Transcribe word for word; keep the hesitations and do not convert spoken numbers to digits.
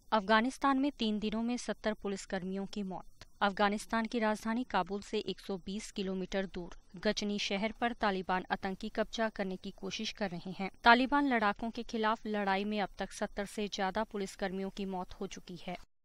अफगानिस्तान में तीन दिनों में सत्तर पुलिसकर्मियों की मौत। अफगानिस्तान की राजधानी काबुल से एक सौ बीस किलोमीटर दूर गजनी शहर पर तालिबान आतंकी कब्जा करने की कोशिश कर रहे हैं। तालिबान लड़ाकों के खिलाफ लड़ाई में अब तक सत्तर से ज्यादा पुलिसकर्मियों की मौत हो चुकी है।